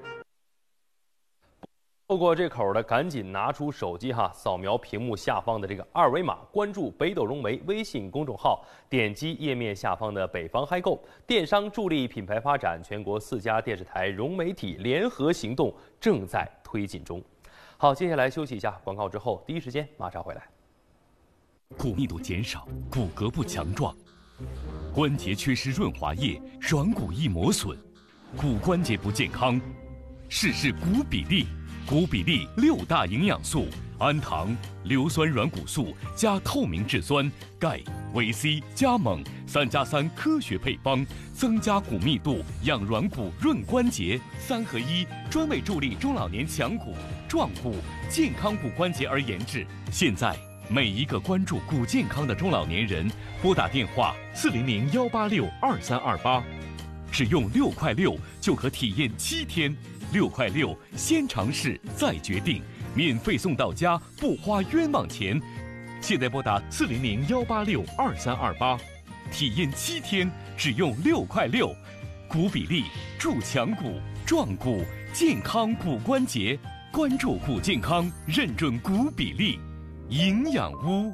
错过这口的，赶紧拿出手机扫描屏幕下方的这个2维码，关注北斗融媒微信公众号，点击页面下方的北方嗨购，电商助力品牌发展，全国4家电视台融媒体联合行动正在推进中。好，接下来休息一下，广告之后第一时间马上回来。 骨密度减少，骨骼不强壮，关节缺失润滑液，软骨易磨损，骨关节不健康。试试骨比利。骨比利6大营养素：氨糖、硫酸软骨素加透明质酸、钙、维 C 加锰，3+3科学配方，增加骨密度，养软骨、润关节，3合1，专为助力中老年强骨、壮骨、健康骨关节而研制。现在，每一个关注骨健康的中老年人，拨打电话400-186-2328，只用6块6就可体验7天。6块6，先尝试再决定，免费送到家，不花冤枉钱。现在拨打400-186-2328，体验7天，只用6块6。骨比利助强骨、壮骨、健康骨关节，关注骨健康，认准骨比利。营养屋。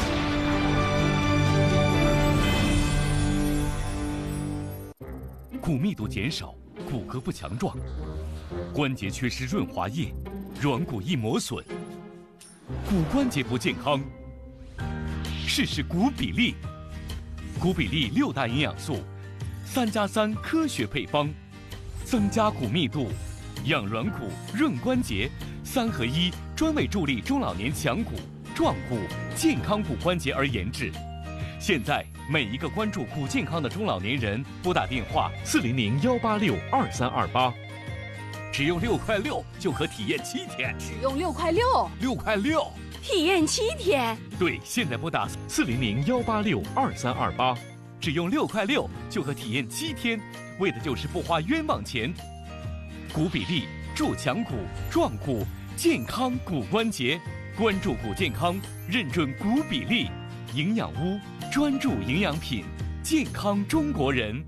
骨密度减少，骨骼不强壮。关节缺失润滑液，软骨易磨损，骨关节不健康。试试骨比利。骨比利6大营养素，3+3科学配方，增加骨密度，养软骨、润关节，3合1，专为助力中老年强骨、壮骨、健康骨关节而研制。现在，每一个关注骨健康的中老年人，拨打电话400-186-2328。只用6块6就可体验7天， 只用6块6，6 块6， 体验7天。 对，现在拨打400-186-2328，只用6块6就可体验7天，为的就是不花冤枉钱。 骨比例助强骨、壮骨、健康骨关节。关注骨健康，认准骨比例。营养屋专注营养品，健康中国人。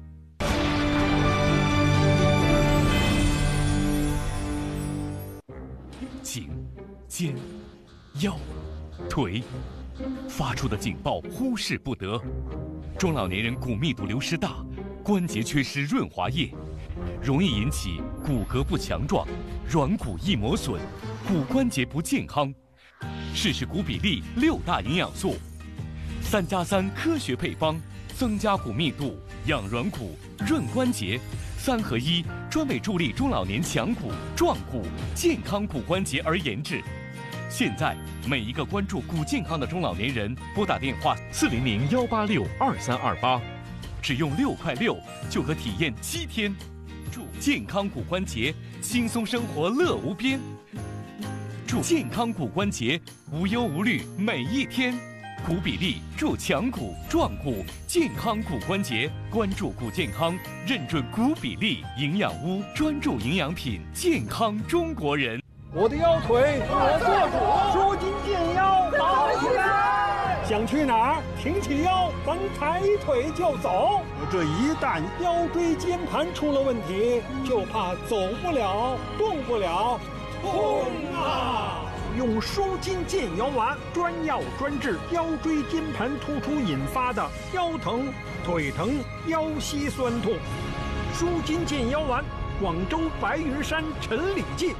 颈、肩、腰、腿发出的警报忽视不得。中老年人骨密度流失大，关节缺失润滑液，容易引起骨骼不强壮、软骨易磨损、骨关节不健康。试试骨比例6大营养素，3+3科学配方，增加骨密度，养软骨、润关节，3合1，专为助力中老年强骨、壮骨、健康骨关节而研制。现在，每一个关注骨健康的中老年人，拨打电话400-186-2328，只用6块6就可体验7天，助健康骨关节，轻松生活乐无边。助健康骨关节，无忧无虑每一天。骨比例助强骨、壮骨、健康骨关节。关注骨健康，认准骨比例。营养屋专注营养品，健康中国人。 我的腰腿我做主，舒筋健腰好起来。想去哪儿？挺起腰，咱抬腿就走。这一旦腰椎间盘出了问题，就怕走不了，动不了。痛啊！用舒筋健腰丸，专药专治腰椎间盘突出引发的腰疼、腿疼、腰膝酸痛。舒筋健腰丸，广州白云山陈李记。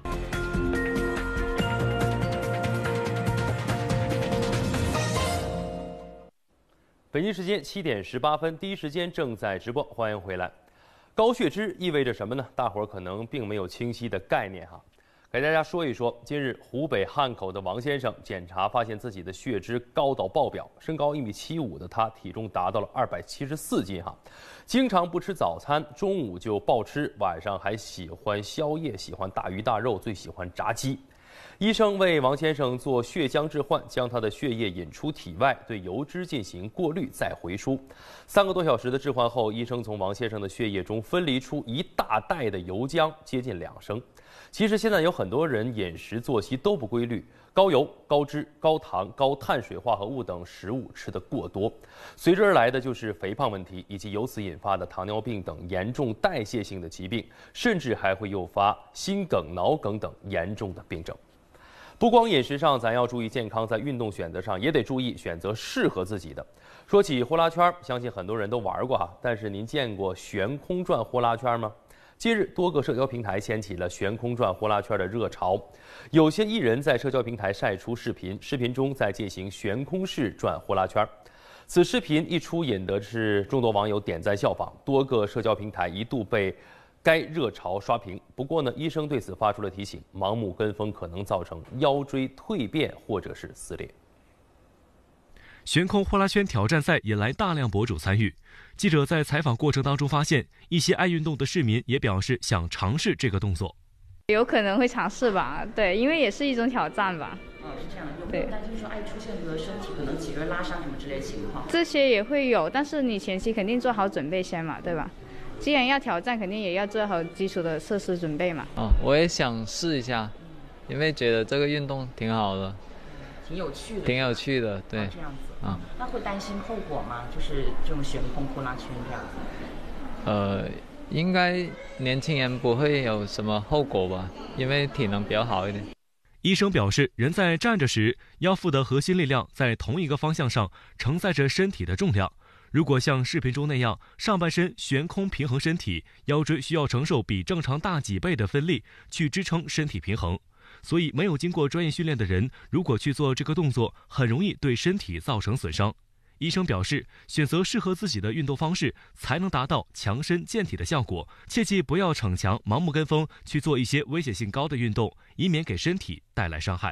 北京时间7点18分，第一时间正在直播，欢迎回来。高血脂意味着什么呢？大伙儿可能并没有清晰的概念哈。给大家说一说，近日湖北汉口的王先生检查发现自己的血脂高到爆表，身高1.75米的他，体重达到了274斤哈，经常不吃早餐，中午就暴吃，晚上还喜欢宵夜，喜欢大鱼大肉，最喜欢炸鸡。医生为王先生做血浆置换，将他的血液引出体外，对油脂进行过滤，再回输。3个多小时的置换后，医生从王先生的血液中分离出一大袋的油浆，接近2升。其实现在有很多人饮食作息都不规律，高油、高脂、高糖、高碳水化合物等食物吃得过多，随之而来的就是肥胖问题，以及由此引发的糖尿病等严重代谢性的疾病，甚至还会诱发心梗、脑梗等严重的病症。不光饮食上咱要注意健康，在运动选择上也得注意选择适合自己的。说起呼啦圈，相信很多人都玩过哈，但是您见过悬空转呼啦圈吗？近日，多个社交平台掀起了悬空转呼啦圈的热潮，有些艺人在社交平台晒出视频，视频中在进行悬空式转呼啦圈。此视频一出，引得是众多网友点赞效仿，多个社交平台一度被该热潮刷屏。不过呢，医生对此发出了提醒，盲目跟风可能造成腰椎蜕变或者是撕裂。 悬空呼啦圈挑战赛引来大量博主参与。记者在采访过程当中发现，一些爱运动的市民也表示想尝试这个动作。 有可能会尝试吧，对，因为也是一种挑战吧。 是这样，有没有担心说出现个身体可能脊椎拉伤什么之类的情况？ 这些也会有，但是你前期肯定做好准备先嘛，对吧？既然要挑战，肯定也要做好基础的设施准备嘛。 我也想试一下，因为觉得这个运动挺好的。 挺有趣的， 挺有趣的，对。 这样子那会担心后果吗？就是这种悬空呼啦圈这样子。 应该年轻人不会有什么后果吧，因为体能比较好一点。 医生表示，人在站着时，腰腹的核心力量在同一个方向上承载着身体的重量。如果像视频中那样上半身悬空平衡身体，腰椎需要承受比正常大几倍的分力去支撑身体平衡。所以没有经过专业训练的人，如果去做这个动作，很容易对身体造成损伤。医生表示，选择适合自己的运动方式，才能达到强身健体的效果。切记不要逞强、盲目跟风去做一些危险性高的运动，以免给身体带来伤害。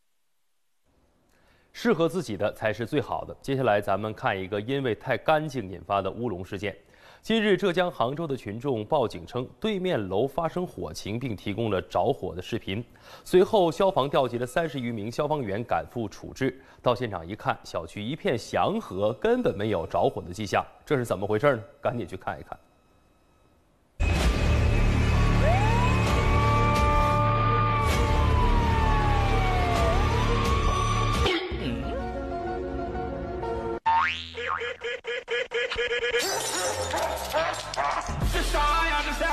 适合自己的才是最好的。接下来咱们看一个因为太干净引发的乌龙事件。近日，浙江杭州的群众报警称对面楼发生火情，并提供了着火的视频。随后，消防调集了30余名消防员赶赴处置。到现场一看，小区一片祥和，根本没有着火的迹象。这是怎么回事呢？赶紧去看一看。 这啥呀？这是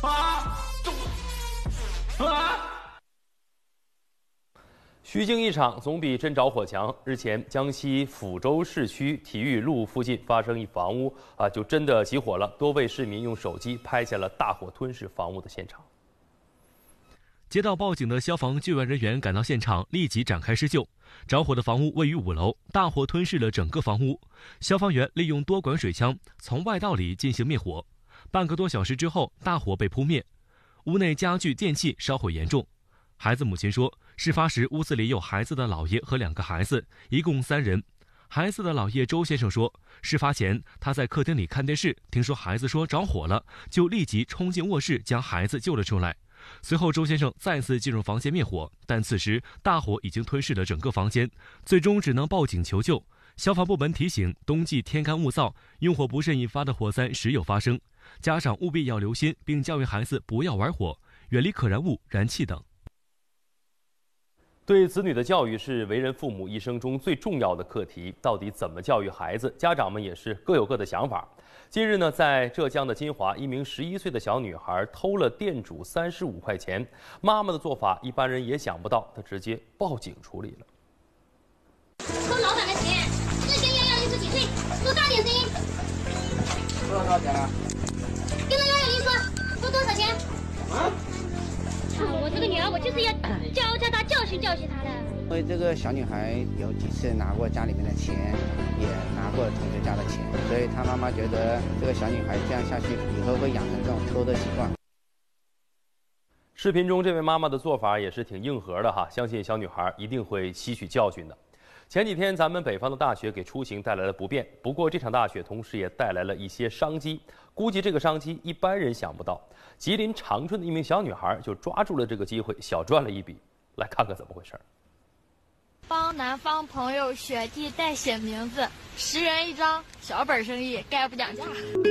虚惊一场总比真着火强。日前，江西抚州市区体育路附近发生一房屋就真的起火了，多位市民用手机拍下了大火吞噬房屋的现场。 接到报警的消防救援人员赶到现场，立即展开施救。着火的房屋位于5楼，大火吞噬了整个房屋。消防员利用多管水枪从外道里进行灭火。半个多小时之后，大火被扑灭。屋内家具电器烧毁严重。孩子母亲说，事发时屋子里有孩子的姥爷和2个孩子，一共3人。孩子的姥爷周先生说，事发前他在客厅里看电视，听说孩子说着火了，就立即冲进卧室将孩子救了出来。随后周先生再次进入房间灭火，但此时大火已经吞噬了整个房间，最终只能报警求救。消防部门提醒，冬季天干物燥，用火不慎引发的火灾时有发生，家长务必要留心，并教育孩子不要玩火，远离可燃物、燃气等。 对子女的教育是为人父母一生中最重要的课题，到底怎么教育孩子，家长们也是各有各的想法。近日呢，在浙江的金华，一名11岁的小女孩偷了店主35块钱，妈妈的做法一般人也想不到，她直接报警处理了。 偷老板的钱，志轩11几岁，说大点声音。 多少钱啊？ 跟着110说，说多少钱？啊？我这个女儿，我就是要教她教训她的。 因为这个小女孩有几次拿过家里面的钱，也拿过同学家的钱，所以她妈妈觉得这个小女孩这样下去，以后会养成这种偷的习惯。 视频中这位妈妈的做法也是挺硬核的哈，相信小女孩一定会吸取教训的。前几天咱们北方的大雪给出行带来了不便，不过这场大雪同时也带来了一些商机，估计这个商机一般人想不到。吉林长春的一名小女孩就抓住了这个机会，小赚了一笔。来看看怎么回事。 帮南方朋友学弟代写名字，10人1张，小本生意，概不讲价。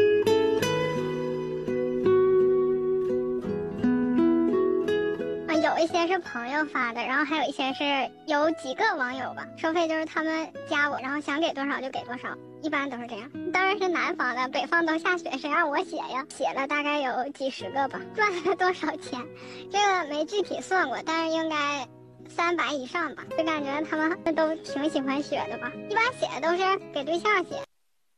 有一些是朋友发的，然后还有一些是有几个网友吧，收费就是他们加我，然后想给多少就给多少，一般都是这样。当然是南方的，北方都下雪，谁让我写呀？写了大概有几十个吧，赚了多少钱？这个没具体算过，但是应该300以上吧。就感觉他们都挺喜欢雪的吧，一般写的都是给对象写。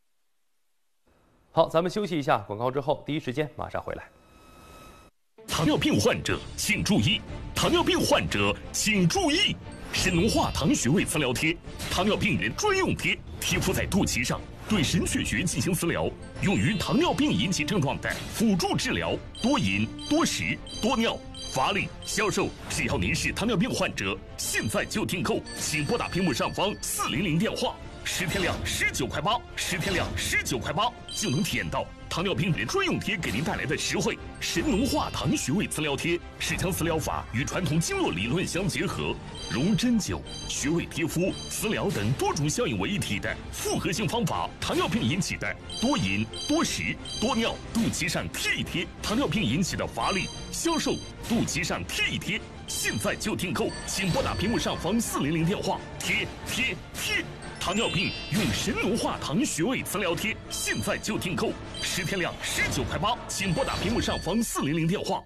好，咱们休息一下，广告之后第一时间马上回来。 糖尿病患者请注意！糖尿病患者请注意！神农化糖穴位磁疗贴，糖尿病人专用贴，贴敷在肚脐上，对神阙穴进行磁疗，用于糖尿病引起症状的辅助治疗。多饮、多食、多尿、乏力、消瘦，只要您是糖尿病患者，现在就订购，请拨打屏幕上方400电话，10天量19块8，10天量19块8，就能体验到糖尿病人专用贴给您带来的实惠。神农化糖穴位磁疗贴是将磁疗法与传统经络理论相结合，融针灸、穴位贴敷、磁疗等多种效应为一体的复合性方法。糖尿病引起的多饮、多食、多尿，肚脐上贴一贴；糖尿病引起的乏力、消瘦，肚脐上贴一贴。现在就订购，请拨打屏幕上方400电话，贴。糖尿病用神农化糖穴位磁疗贴，现在就订购，10天量19块8，请拨打屏幕上方400电话。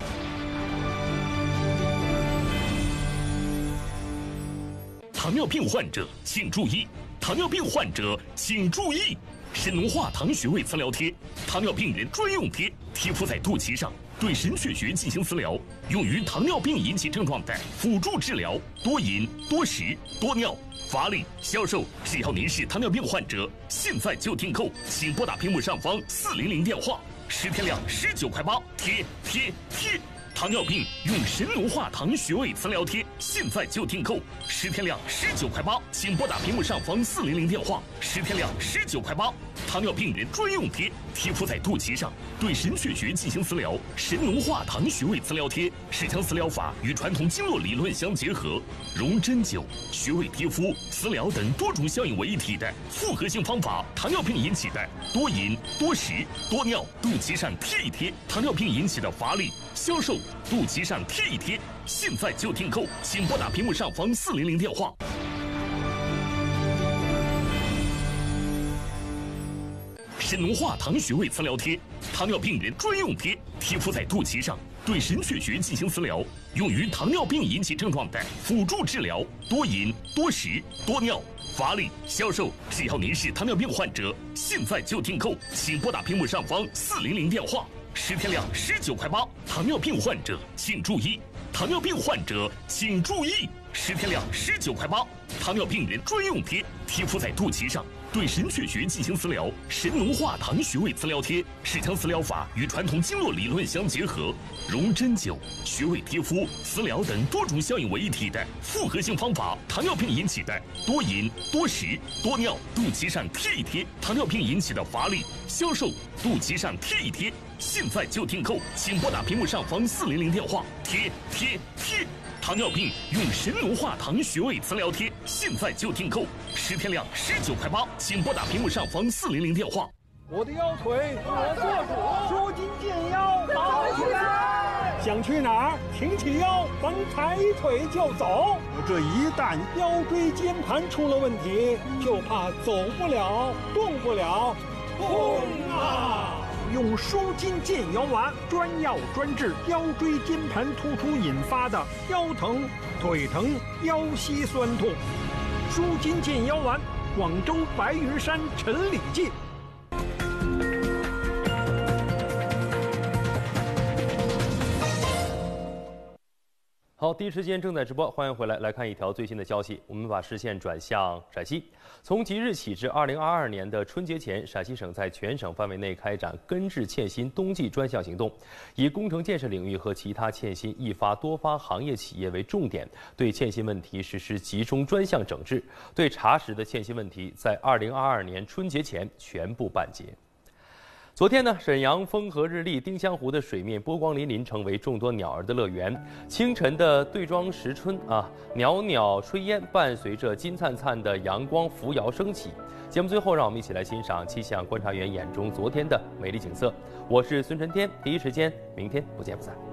糖尿病患者请注意！糖尿病患者请注意！神农化糖穴位磁疗贴，糖尿病人专用贴，贴敷在肚脐上，对神阙穴进行磁疗，用于糖尿病引起症状的辅助治疗。多饮、多食、多尿、乏力、消瘦，只要您是糖尿病患者，现在就订购，请拨打屏幕上方400电话，10天量19块8，贴。糖尿病用神农化糖穴位磁疗贴，现在就订购，10天量19块8，请拨打屏幕上方400电话，10天量19块8。糖尿病人专用贴，贴敷在肚脐上，对神阙穴进行磁疗。神农化糖穴位磁疗贴是将磁疗法与传统经络理论相结合，融针灸、穴位贴敷、磁疗等多种效应为一体的复合性方法。糖尿病引起的多饮、多食、多尿，肚脐上贴一贴；糖尿病引起的乏力、消瘦，肚脐上贴一贴。现在就订购，请拨打屏幕上方400电话。 神农化糖穴位磁疗贴，糖尿病人专用贴，贴敷在肚脐上，对神阙穴进行磁疗，用于糖尿病引起症状的辅助治疗，多饮、多食、多尿、乏力、消瘦。只要您是糖尿病患者，现在就订购，请拨打屏幕上方400电话，10天量19块8。糖尿病患者请注意，糖尿病患者请注意，10天量19块8。糖尿病人专用贴，贴敷在肚脐上，对神阙穴进行磁疗。神农化糖穴位磁疗贴是将磁疗法与传统经络理论相结合，融针灸、穴位贴敷、磁疗等多种效应为一体的复合性方法。糖尿病引起的多饮、多食、多尿，肚脐上贴一贴；糖尿病引起的乏力、消瘦，肚脐上贴一贴。现在就订购，请拨打屏幕上方400电话，贴。糖尿病用神农化糖穴位磁疗贴，现在就订购，10天量19块8，请拨打屏幕上方400电话。 我的腰腿我做主，舒筋健腰，好起来！想去哪儿？挺起腰，咱抬腿就走。这一旦腰椎间盘出了问题，就怕走不了，动不了，痛啊！用舒筋健腰丸，专药专治腰椎间盘突出引发的腰疼、腿疼、腰膝酸痛。舒筋健腰丸，广州白云山陈李记。 好，第一时间正在直播，欢迎回来。来看一条最新的消息，我们把视线转向陕西。从即日起至2022年的春节前，陕西省在全省范围内开展根治欠薪冬季专项行动，以工程建设领域和其他欠薪易发多发行业企业为重点，对欠薪问题实施集中专项整治，对查实的欠薪问题在2022年春节前全部办结。昨天呢，沈阳风和日丽，丁香湖的水面波光粼粼，成为众多鸟儿的乐园。清晨的对庄石春袅袅炊烟，伴随着金灿灿的阳光扶摇升起。节目最后，让我们一起来欣赏气象观察员眼中昨天的美丽景色。我是孙晨天，第一时间，明天不见不散。